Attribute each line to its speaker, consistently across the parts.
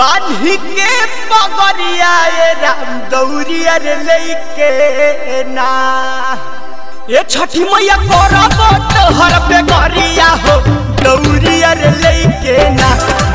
Speaker 1: बांधी के पगरिया राम दौरिया रे लेके ना ये छठी मैया करब तोहर पे गरिया हो दौरिया रे लेके ना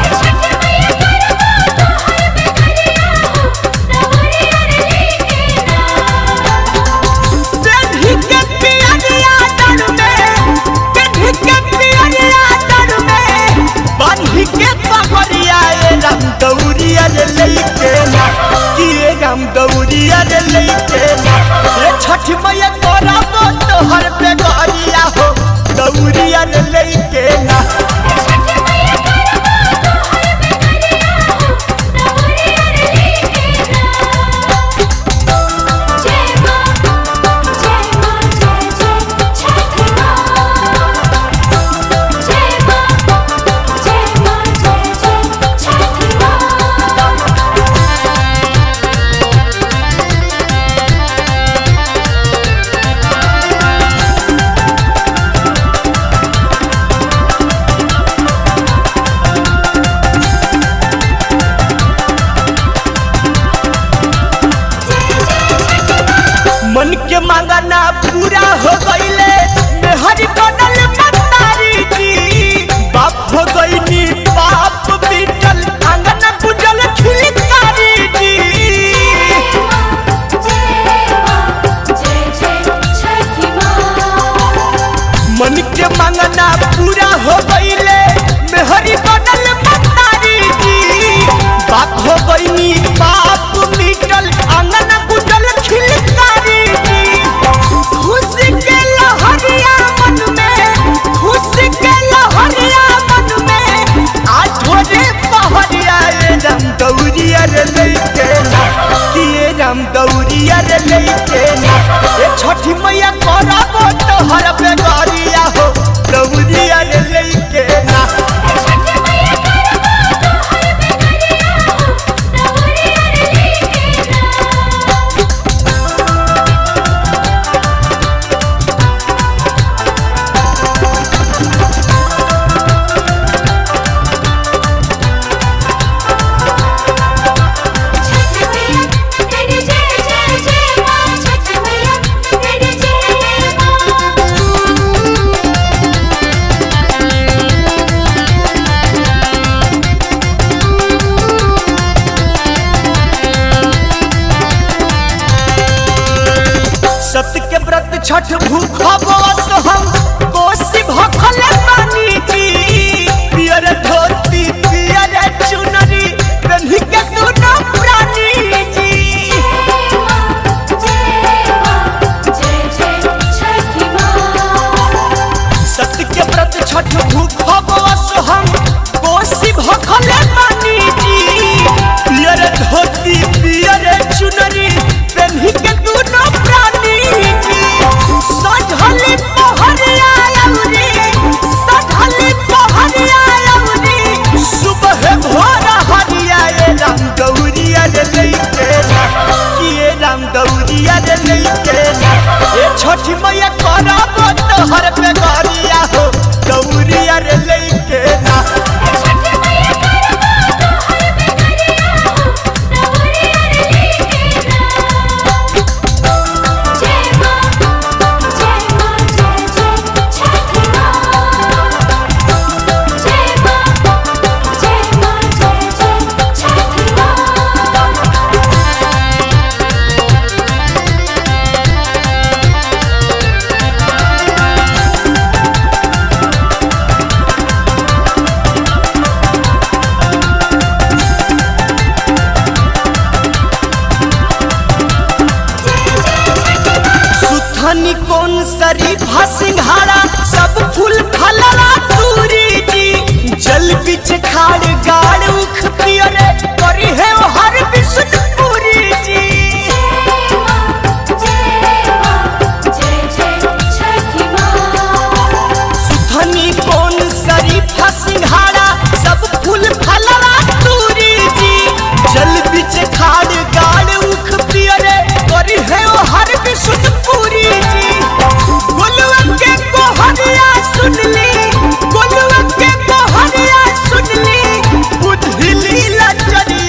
Speaker 1: दौरिया रे लेके ना किए राम दौरिया रे लेके ना ये छठ मैया करब तोहर पे गरिया हो दौरिया रे लेके ना मन के मांगना पूरा हो गईले मेहरी बनल मतारी जी बाप हो गईनी बाप बीतल आंगन गुजल खिलकारी जी मन के मांगना पूरा हो गईले मेहरी बनल मतारी जी बाप हो गईनी बाप बीतल आंगन गुजल खिलकारी दौरिया रे लेके ना किए राम दौरिया रे लेके ना ये छठी मैया करब तोहर पे गरिया हो दौरिया रे लेके ना सत्य के व्रत छठ भूखब हम कोसी भखल पानी जी पियर धोती पियर चुनरी पेन्ही के दुनो प्राणी जी सत्य के व्रत छठ भूखब हम कोसी भखल पानी जी पियर धोती पियर चुनरी पेन्ही के दुनो प्राणी सजली पहरिया सुबह भोर हरिया राम दौरिया रे लेके ना किए राम दौरिया रे लेके ना ये छठी मैया करब तोहर पे गरिया हो दौरिया रे लेके ना कौन शरीफा सिंघाड़ा सब फूल फलरा दूरी जी जल बिच खाड़ गाड़ उख पियरे करी है हर विष्णुपुरी जी सुथनी कौन शरीफा सिंघाड़ा सब फूल फलरा दूरी जी जल बिच खाड़ गाड़ उख पियरे करी है हर विष्णुपुरी जी गोलुआ के कोहरिया सुनली बुझली लचरी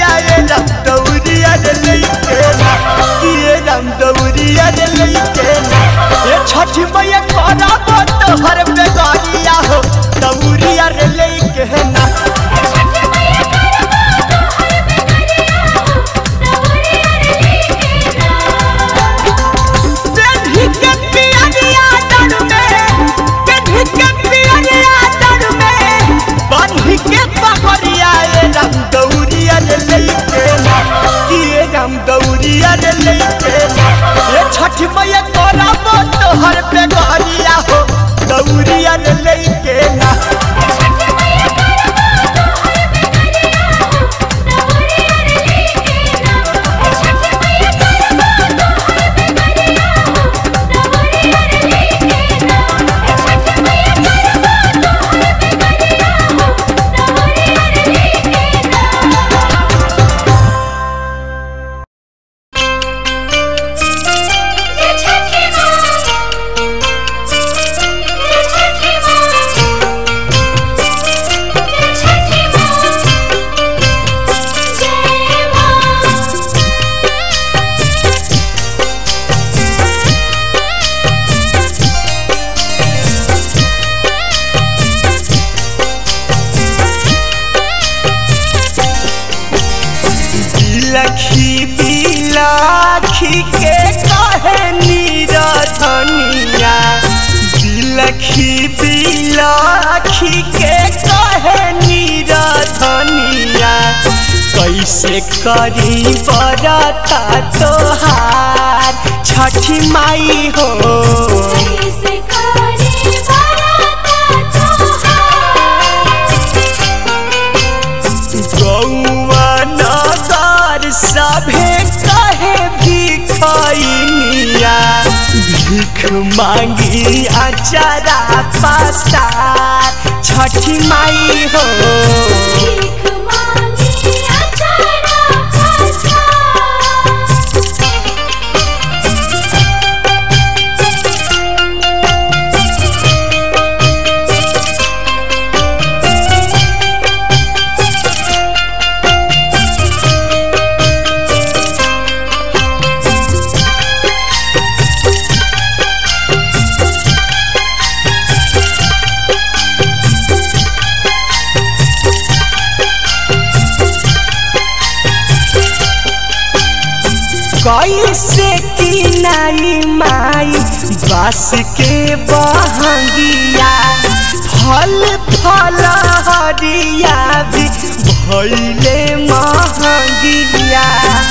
Speaker 1: के ना। बिलखी बिलाखी के कहे नीरधनिया, बिलखी बिलाखी के कहे नीरधनिया, कैसे करी बरता तोहार छठी माई हो। कैसे करी बरता तोहार, गौआ नगर सभे कहे भिखैनिया, भीख मांगी अचारा पसार छठी माई हो। भीख मांगी अचारा पसार। कैसे की नाई माई बास के बहंगिया, फल फल हरिया भी भइले महंगिया।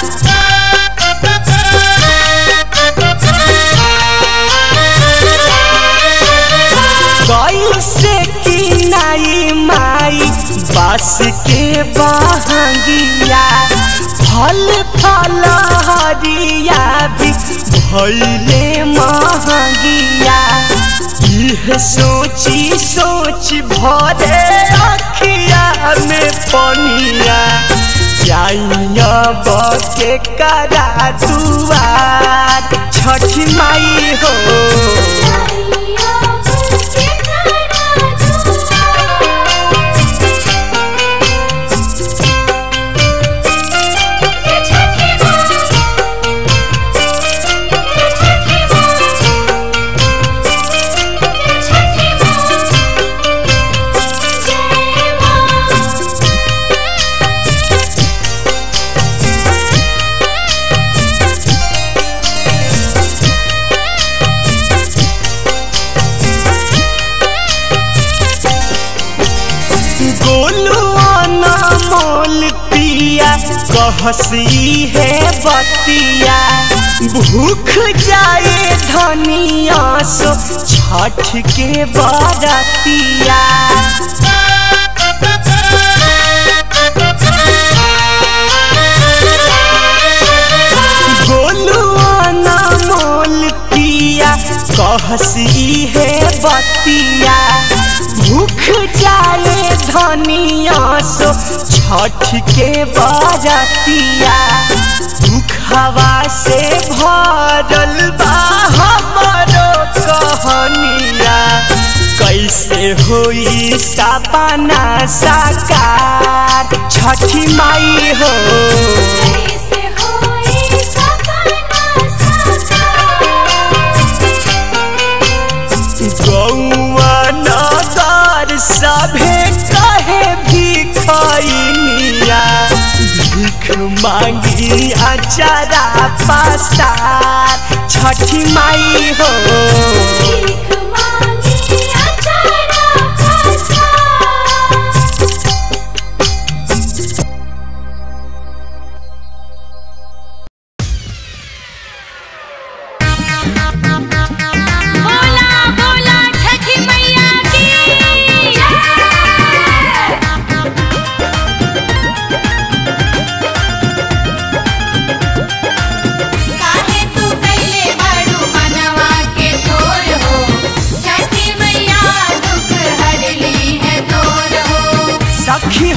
Speaker 1: कैसे की नाई माई बास के बहंगिया, फल फल हरिया भी भइले महंगिया। यह सोची सोच भरे अखिया में पनिया, जाइया बके करा दुआर छठी माई हो। कहसी है बतिया, भूख जाए धनिया सो छठ के बरतिया। गोलुआ ना मोल पिया कहसी है बतिया, भूख जाए धनिया सो छठ के बरतिया। दुखवा से भरल बा हमरो कहनिया, कैसे होई सपना साकार छठी माई हो। कैसे होई सपना साकार। गौआ नगर सभे कहे भिखैनिया, भीख मांगी अचारा पसार छठी माई हो। भीख मांगी अचारा पसार।
Speaker 2: बोला बोला छठी मैया की।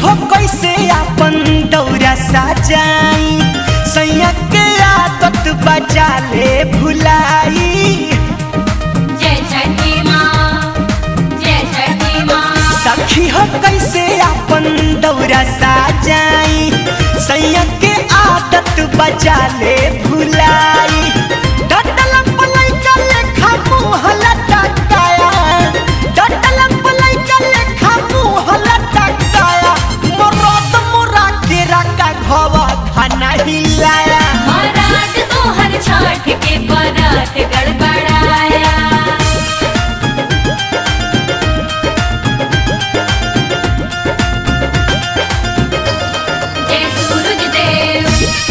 Speaker 1: हो कैसे अपन दौरा सजाई सैया के आदत बजा ले भुलाई।
Speaker 2: जय छठी माँ, जय छठी माँ।
Speaker 1: सखी हो कैसे अपन दौरा सजाई सैया के आदत बजा ले भुलाई। डटल पलई का लेखा मुँह लटकाया, डटल पलई का लेखा मुँह लटकाया। मरद मोरा के रका घवा खाना हिलाया।
Speaker 2: मराठ तोहर छठ के बरत गड़बड़ाया। जय सूरज देव।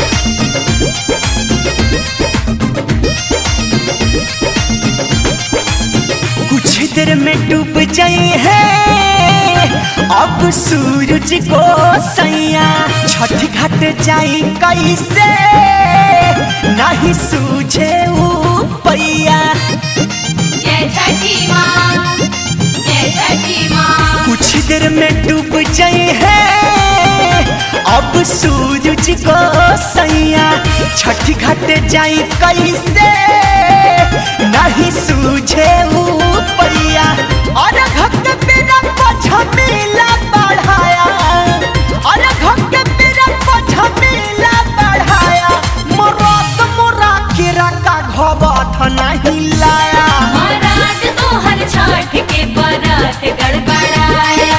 Speaker 1: कुछ देर में डूब जाई है अब सूरज को सैया। छठ घाट जाई कैसे नहीं सूझे पैया।
Speaker 2: जय छठी माँ, जय छठी माँ।
Speaker 1: कुछ देर में डूब जाई है अब सूरज को सैया। छठ घाट जाई कैसे नहीं सूझे पैया। और भक्त मेरा पछमेला बढ़ाया, और भक्त मेरा पछमेला बढ़ाया। मरद मोरा के रका घबत नहीं लाया।
Speaker 2: मराठ तोहर छठ के बरत गड़बड़ाया।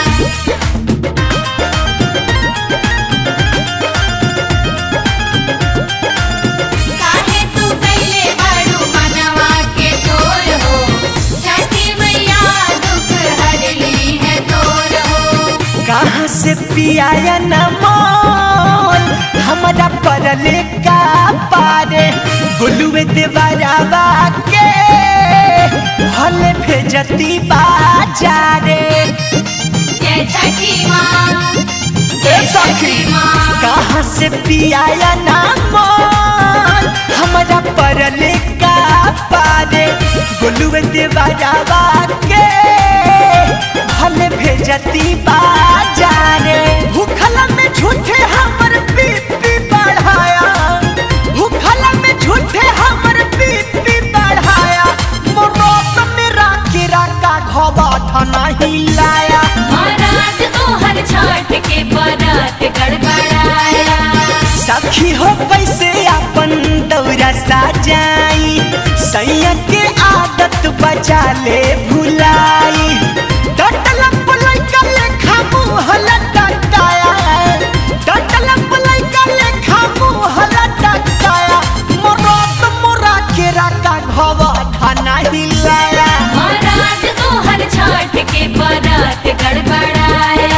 Speaker 2: काहे तू कैले बड़ू मनवा के तोर हो। छठी मैया दुख हरली है तोर हो।
Speaker 1: कहाँ से पियाया न मोल हमारा परले का पारे। गुलुए देवरावा के भले भेजती बाजारे।
Speaker 2: जय छठी माँ,
Speaker 1: जय सखी
Speaker 2: माँ।
Speaker 1: कहाँ से पियाया न मोल हमारा परले का पारे। गुलुए देवरावा के भले भेजती बाजारे। भूखला में झूठे हमर बीपी बढ़ाया, भूखला में झूठे हमर बीपी बढ़ाया। मरद मेरा के रका घबत नहीं लाया।
Speaker 2: मराठ तोहर छठ के बरत गड़बड़ाया।
Speaker 1: सखी हो कैसे अपन दौरा सजाई सैया के आदत बजा ले भुलाई। डटल पलई का लेखा मुँह लटकाया, डटल पलई का लेखा मुँह लटकाया। मरद मोरा के रका घवा खाना हिलाया।
Speaker 2: मराठ तोहर छठ के बरत गड़बड़ाया।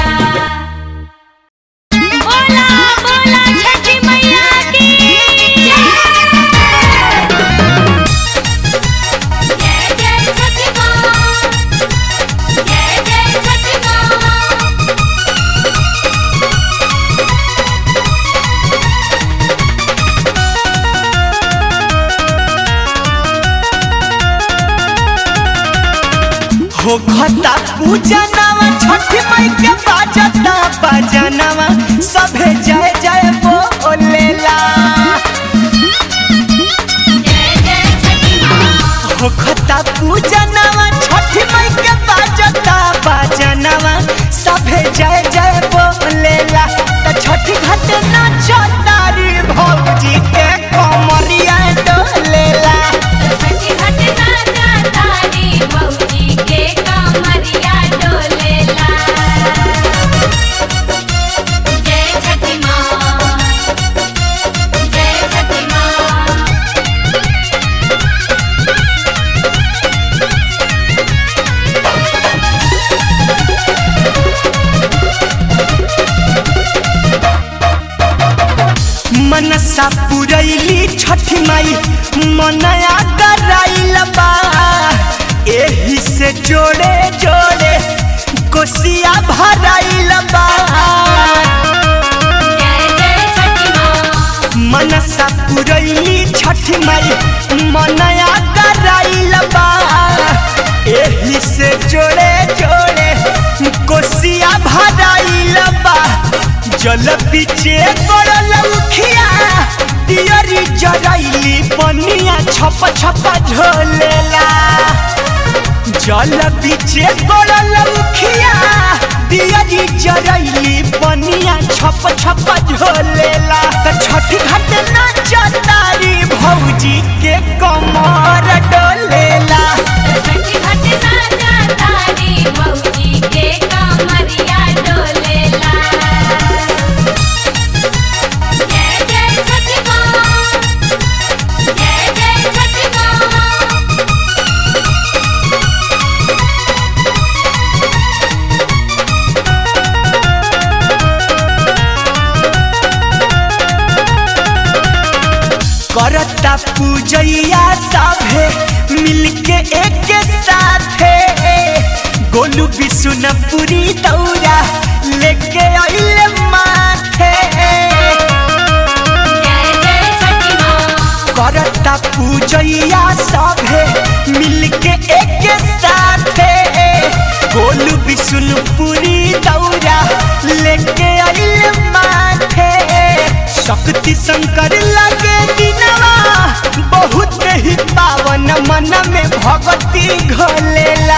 Speaker 2: बोला बोला छठी मैया की जय। जय छठी माँ, जय जय छठी माँ।
Speaker 1: हो खता पूजनवा छठ माई के बाजता बजनवा सभे जय जय बोलेला।
Speaker 2: जय जय छठी माँ।
Speaker 1: हो खता पूजनवा छठ माई के बाजता बजनवा सभे जय जय बोलेला। त छठ घाट नाचतारी भौजी के कमरिया डोलेला।
Speaker 2: छठी घाट नाचा तारी भौजी के कमरिया डोलेला। जय छठी माँ, जय छठी माँ।
Speaker 1: मनसा पुरैली छठी माई मनया कराइल बा। एही से जोड़े जोड़े कोसिया भराइल बा।
Speaker 2: जय जय छठी माँ।
Speaker 1: मनसा पुरैली छठी माई मनया कराइल बा। एही से जोड़े जोड़े कोसिया भराइल बा। जल पीछे गड़ल उखिया दियरी जरैली पनिया छप छप झोलेला। जल पीछे गड़ल उखिया दियरी जरैली पनिया छप छप झोलेला। त छठी घाट नाचतारी भौजी के कमर डोलेला।
Speaker 2: छठी घाट नाचतारी भौजी के कमरिया डोलेला। जय जय छठी माँ, जय जय छठी माँ।
Speaker 1: करता पूजैया सभे मिलके एक साथे। गोलू बिशुनपुरी दौरा लेके आइले माथे।
Speaker 2: जय जय छठी माँ।
Speaker 1: करता पूजैया सभे मिलके एक साथे। गोलू बिशुनपुरी दौरा लेके आइले माथे। शक्ति शंकर लगे दिनवा बहुत ही पावन मन में भक्ति घोलेला।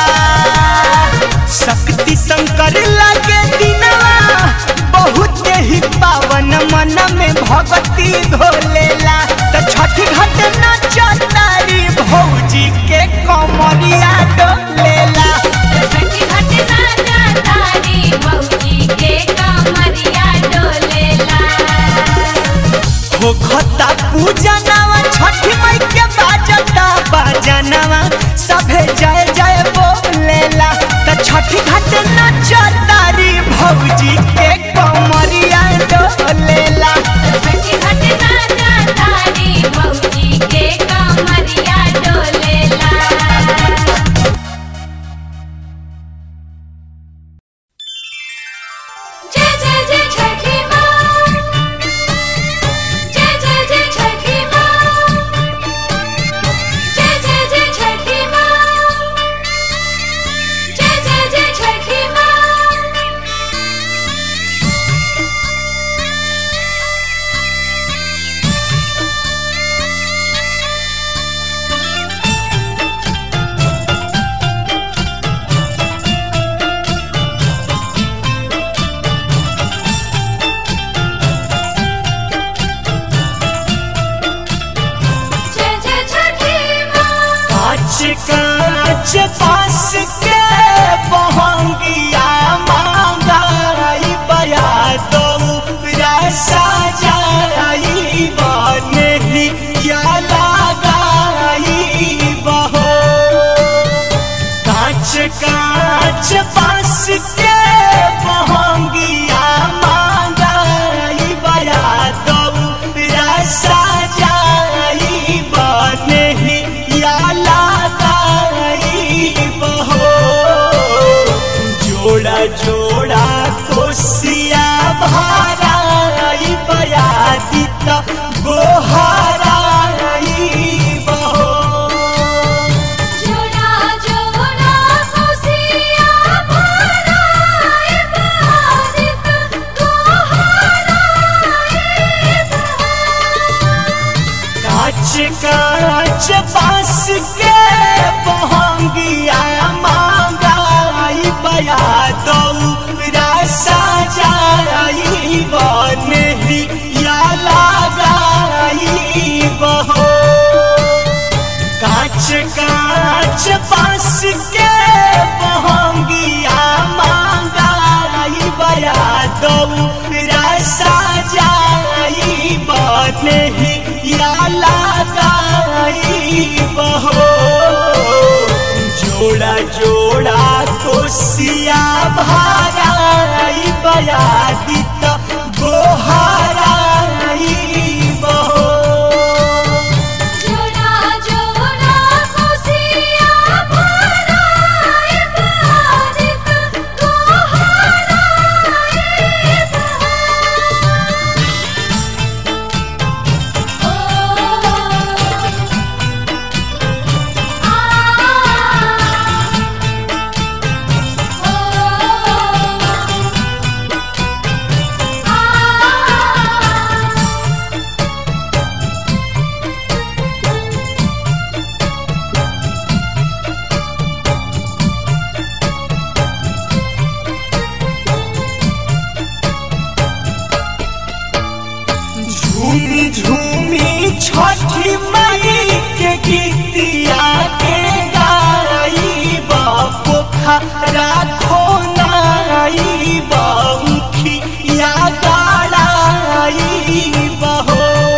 Speaker 1: शक्ति शंकर लगे दिनवा बहुत ही पावन मन में भक्ति घोलेला। त छठी घाट नाचतारी भौजी के कमरिया डोलेला।
Speaker 2: छठी घाट नाचतारी भौजी के कमरिया डोलेला।
Speaker 1: हो खता पूजनवा छठी माई के बाजता बाजनवा सभे जय जय बोलेला। त छठी घाट नाचतारी भौजी के कमरिया डोलेला।
Speaker 2: छठी घाट नाचतारी भौजी के कमरिया डोलेला। जय जय जय छठी माँ, जय जय जय छठी माँ, जय जय जय छठी माँ, जय जय जय छठी माँ। जय जय छठी माँ।
Speaker 1: कांच कांच पास के बहंगिया मांगाई बया दौरा सजाई बने ही या लगाई बहो। कांच कांच पास के बहंगिया मांगाई बया दौरा सजाई बने ही या लगाई बहो। जोड़ा जोड़ा कोसिया भराई बया दीता गोहराई बहो।
Speaker 2: जोड़ा जोड़ा कोसिया भराए बहादित गोहराए
Speaker 1: कांच कांच बांस के बहंगिया मांगाई बया दौरा सजाई बने ही या लगाई बहो। कांच कांच बांस के बहंगिया मांगाई बया दौरा सजाई बने ही या लगाई बहो। जोड़ा जोड़ा कोसिया भराई बया दीता गोहराई बहो।
Speaker 2: जोड़ा जोड़ा कोसिया भराए
Speaker 1: राखो नाई बाउखी या गाड़ाई बहो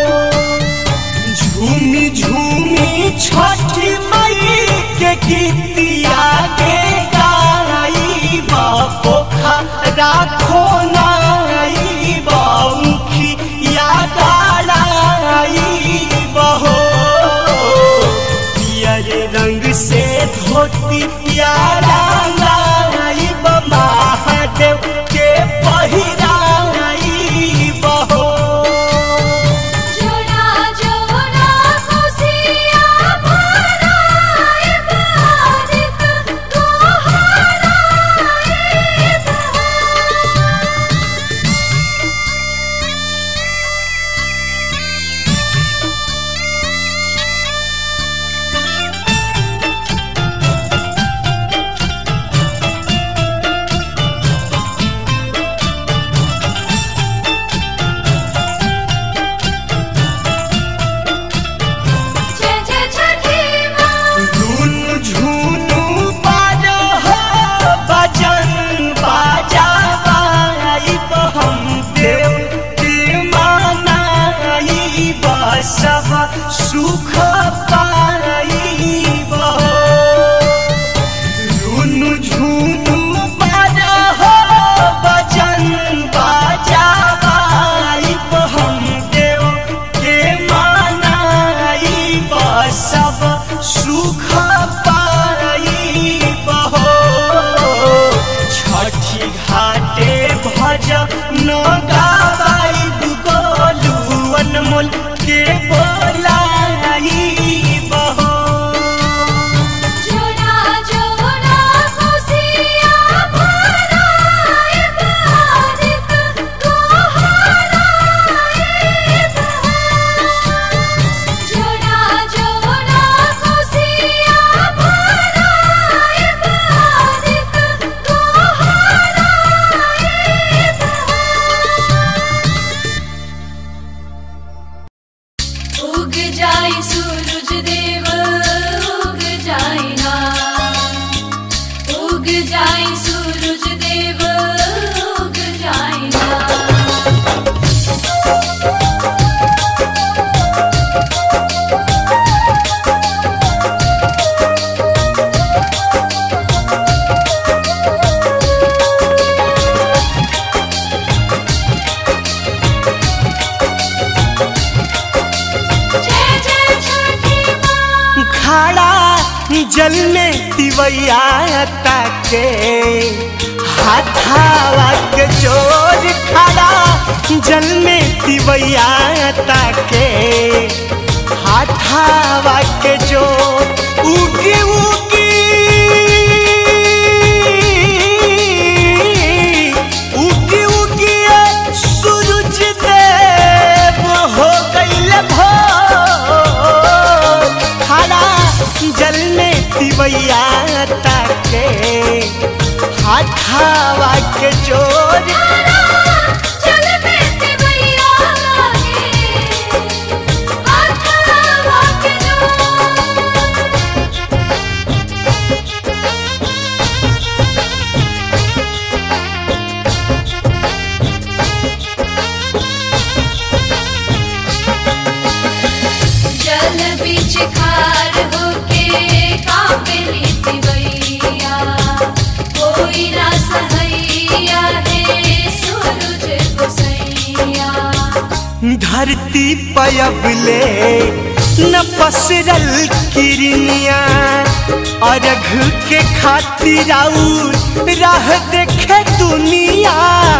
Speaker 1: झूमी झूमी छठी मई के गीतिया गे गाई पोखा राखो नाई बाउखी या गाड़ाई बहो पियर रंग से धोती या रंगाई महादेव के पहिराई बहो
Speaker 2: जोड़ा जोड़ा खुशिया भराए बारिक गोहराए
Speaker 1: सुख पाई बहो रुनु झुनु बाजा हो बजन बाजाई हम देव के मानाई सब सुख पाई बहो छठी घाटे भजन गावाई गोलू अनमोल के बोलाई बहो
Speaker 2: जोड़ा जोड़ा खुशिया भराए बारिक गोहराए जोड़ा जोड़ा खुशिया भराए बारिक गोहराए उग जाई सूरज देव उग जाई ना उग जाई सूरज देव उग जाई ना जय जय छठी माँ
Speaker 1: खाड़ा जल में तिवैया ताके हाथावा के जोर खाड़ा जल में तिवैया ताके हाथावा के जोर उगी उगी उगी उगी सूरज देव हो गइल भोर खाड़ा जल में तिवैया ताके हाथावा के जोर
Speaker 2: चल बेटे भैया लागे हाथावा के जल बीच खार होके कांपे तिवैया कोई ना सहैया है सूरज गोसैया
Speaker 1: धरती पयबले न पसरल किरनिया अर्घ के खातिर आउर राह देखे दुनिया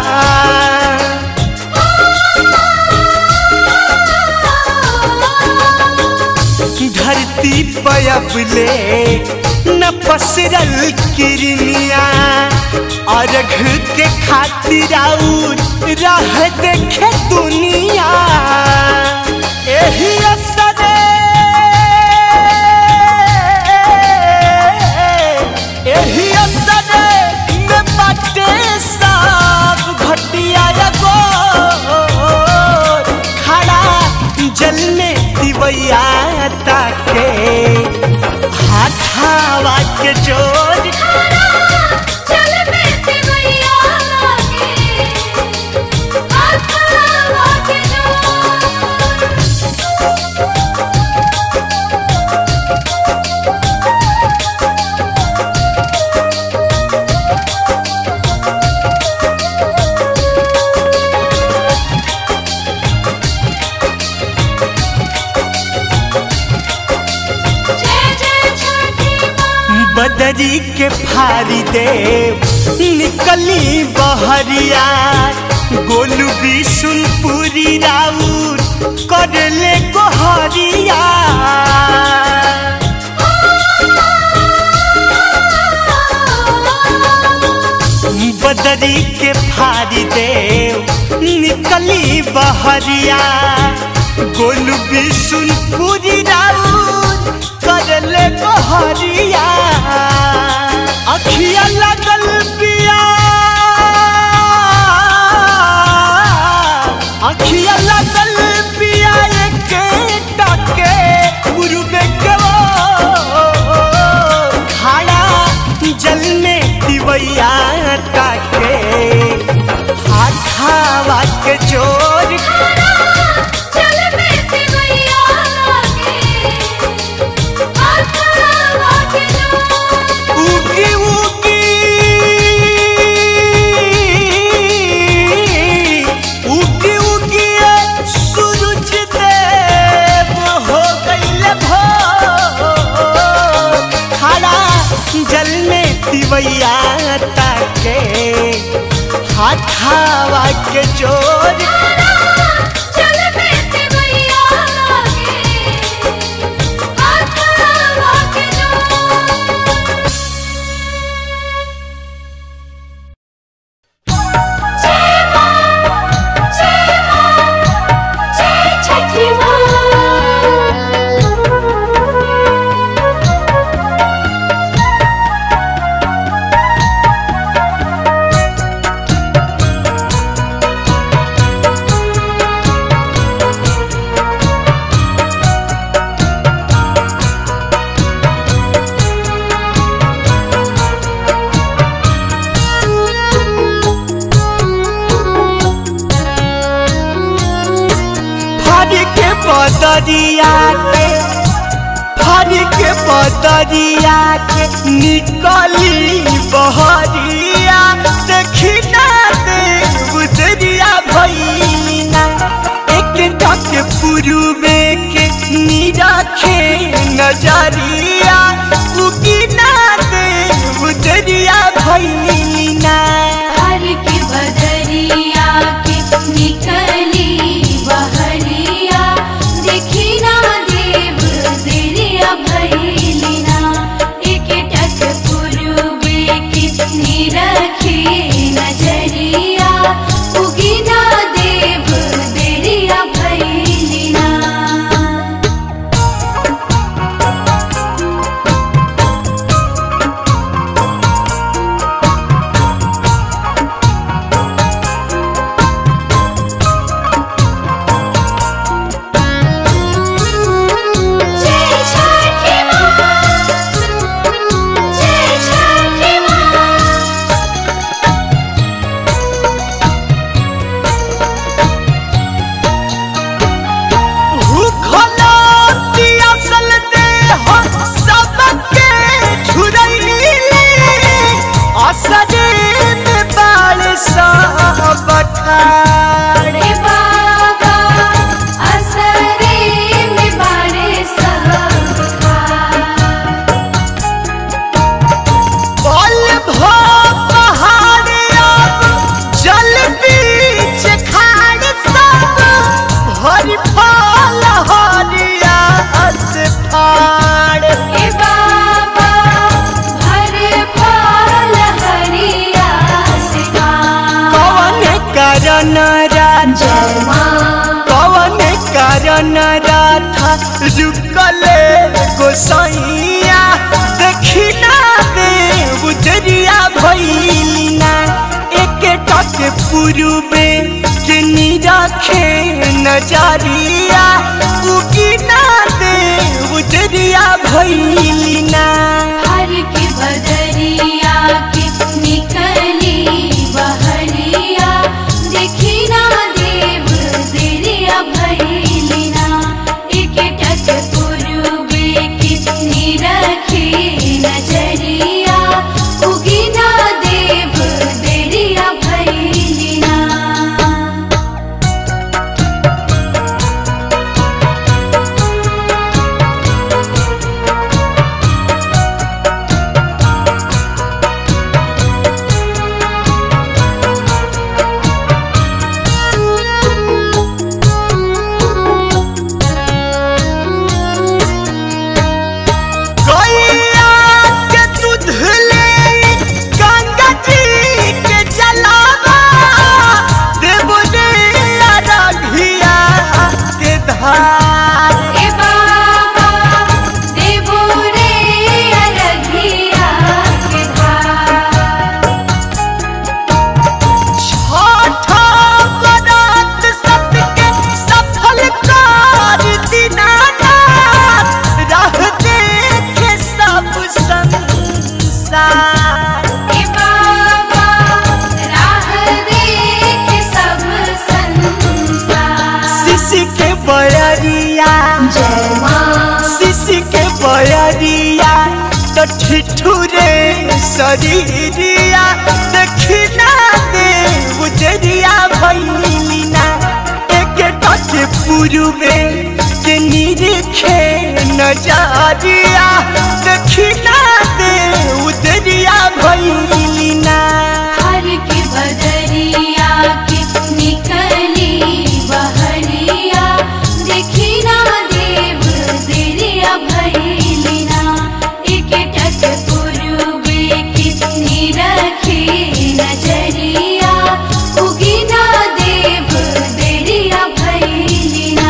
Speaker 1: धरती पयबले न पसरल किरनिया अर्घ के खातिर आउर राह देखे दुनिया एही असरे एही असरे में बाटे सब घटिया गोर खड़ा जल में तिवैया ताके हाथावा के जोर फारी दे निकली बहरिया गोलू बिशुनपुरी राउर करले गोहरिया बदरी के फारी दे निकली बहरिया गोलू बिशुनपुरी राउर करले गोहरिया अखिया लगल पिया अखिया लगल पिया एक टके मुर्गे के खाड़ा जल में दिवैया टाके हाथावा के जोर
Speaker 2: चल में दिवैया हाथावा के जोर
Speaker 1: उगी उगी उगी उगी सूरज देव हो गइल भोर खड़ा जल में दिवैया ताके हाथावा के जोर
Speaker 2: चल में दिवैया हाथावा के जोर जय मां जय छठी मां
Speaker 1: फारी के बदरिया के निकली बहरिया देखी ना दे गुजरिया भैया एक टक पुरुबे के निरखे नजरिया उगी ना दे गुजरिया भैया
Speaker 2: हर के बदरिया के निकली बहरिया देखी ना देव देरिया भैलिना एक टक पुरुबे के निरखे नजरिया उगी ना देव देरिया भैलिना रे बाबा असरे में बाड़े सबका
Speaker 1: पल भो पहाड़ अब जल बीच खाड़ सब हरि फल हरिया से फाड़
Speaker 2: रे बाबा भर फल हरिया से
Speaker 1: कौन कारण राजा कौन कारण राधा रुकले गोसाइया देखी ना दे उजरिया भैलिना एक टक पुरुबे के निरखे नजरिया उगी ना दे उजरिया भैलिना
Speaker 2: हर के बदरिया के निकली बहरिया देखी ना देव देरिया भैलिना एक टक पुरुबे के निरखे नजरिया उगी ना देव देरिया भैलिना
Speaker 1: ठिठुरे शरीरिया देखी ना दे उजरिया भैलिना एक टके पूर्वे के निरखे नजरिया देखी ना दे उजरिया भैलिना
Speaker 2: हर की बदरिया की निकली बहरिया देखी ना देव दरिया भैलिना एक टक पूर्वे कितनी रखी नजरिया उगी ना देव दरिया भैलिना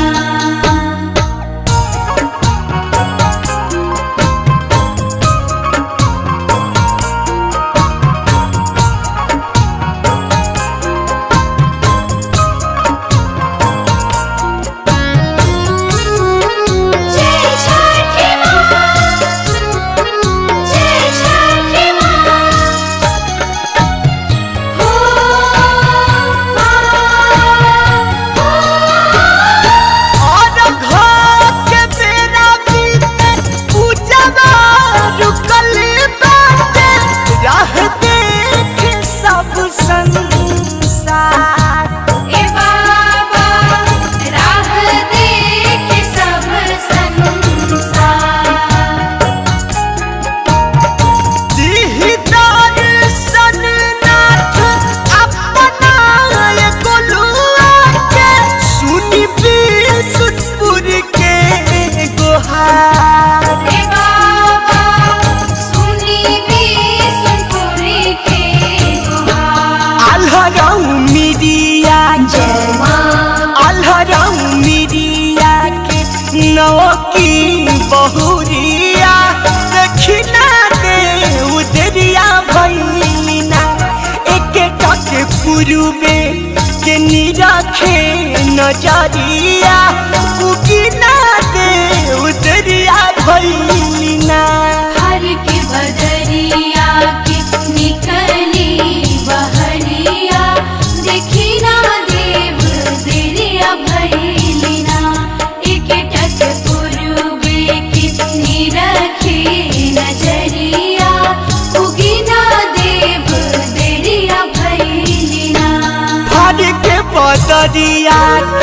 Speaker 2: बहुरिया देखी ना दे उजरिया भैलिना एक टके पूर्वे के निरखे नजरिया उगी ना दे उजरिया भैलिना हर की बदरिया की निकली बहरिया देखी ना देव दरिया भैलिना एक टक पूर्वे कितनी रखी नजरिया उगी ना देव दरिया भैलिना
Speaker 1: फर के बदरिया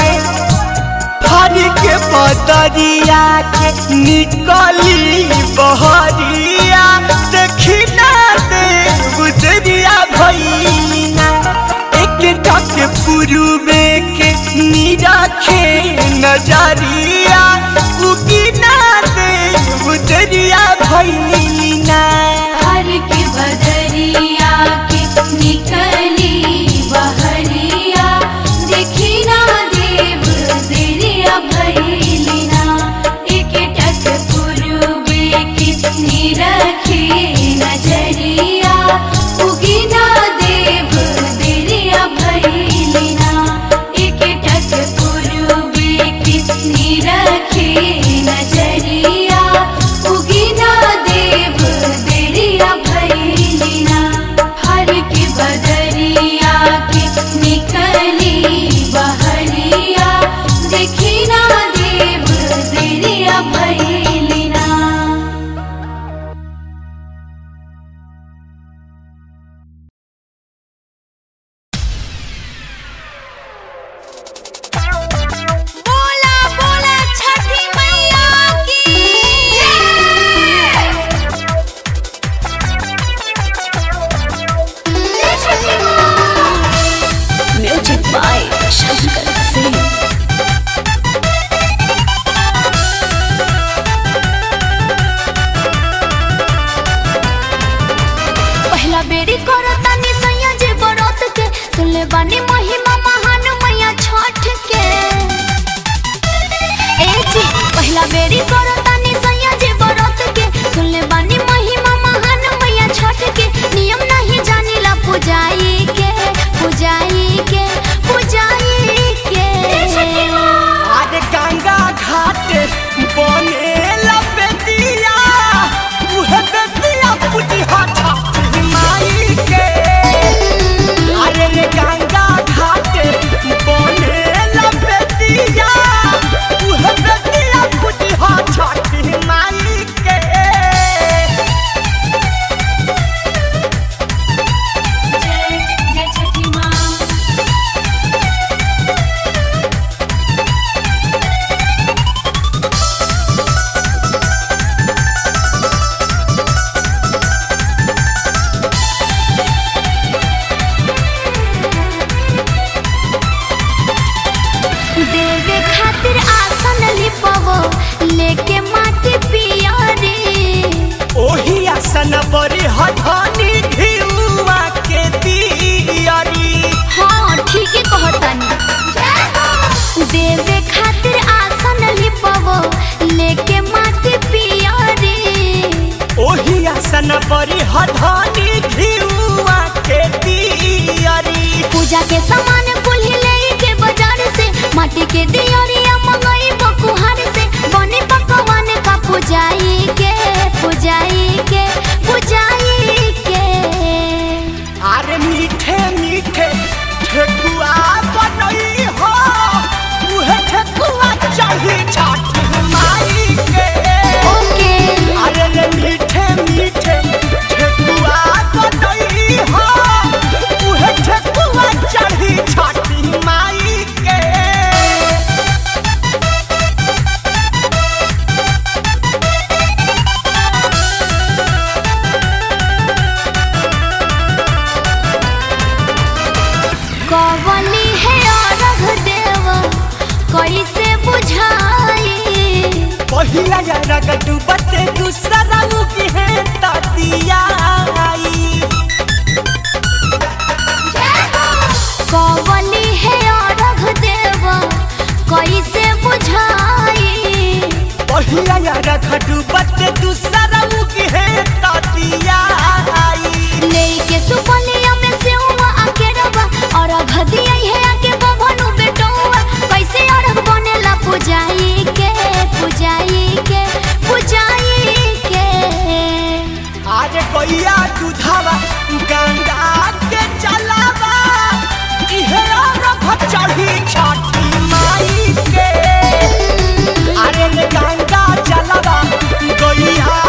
Speaker 1: के निकली बहरिया देखी ना दे उजरिया भैलिना एक टके पूर्वे के निरखे नजरिया उगी ना दे उजरिया भैलिना
Speaker 2: हर की बदरिया की निकली बहरिया देखी ना देव दरिया भैलिना एक टक पूर्वे कितनी रखी नजरिया उगी ना देव दरिया भैलिना एक टक पूर्वे कितनी रखी नजरिया उगी ना देव दरिया भैलिना हर की बदरिया की निकली बहरिया देखी ना देव दरिया भैलिना बोला बोला छठी मैया की
Speaker 3: म्यूजिक बाय शंकर सिंह।
Speaker 2: पहला बेरी करतानी सैया जे बरत के सुनले बानी महिमा महान मैया छठ के ए जी पहला बेरी करतानी सैया जे बरत के सुनले बानी महिमा महान मैया छठ के नियम नहीं जानिला पूजाई के
Speaker 1: आज गंगा घाट बने लपेटिया उहे बेटिया पूजी हाथ माई के अरे रे गंगा न बरी हधानी घिउआ के दियारी।
Speaker 4: पूजा के सामान कुल्ही ले के बाजार से, माटी के दियरिया मंगाई बकुहार से, बने पकवान का पुजाई के पुजाई के पुजाई के।
Speaker 1: अरे मीठे मीठे ठेकुआ बनई हो, उहे ठेकुआ चाही छठी माई के।
Speaker 4: ओके
Speaker 1: अरे रे मीठे मीठे ठेकुआ बनई हो, उहे ठेकुआ चाही छठी माई के।
Speaker 4: कवली है अर्घ देव कैसे बुझाई।
Speaker 1: पहिला यारा गड्डू बटे दूसरा रंग की है तातिया आई।
Speaker 4: कवली है अर्घ देव कैसे बुझाई।
Speaker 1: पहिला यारा गड्डू बटे दूसरा रंग की है तातिया आई।
Speaker 4: लेके सुपलिया में से हुआ आके रवा और घदिया है आके बभनु बेटौआ। कैसे अर्घ बनेला पुजाई के पुजाई के पुजाई के।
Speaker 1: आज कोइया दूधावा गंगा के चलावा, इहे रख चढ़ी छठी माई के। अरे गंगा चलावा गैया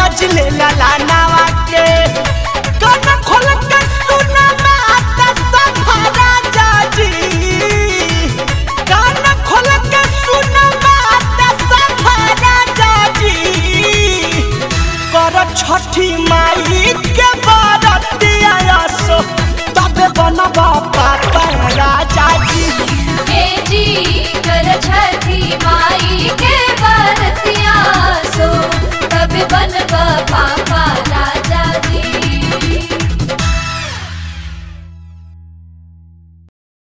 Speaker 1: खोज ले लानावा के।